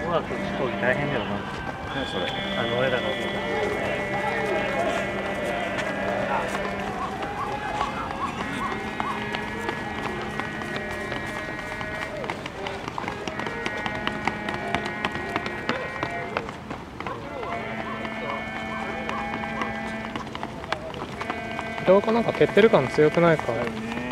語学飛行機大変だよな。 何それ。 俺らが。 平岡なんか蹴ってる感強くないか。 だよね。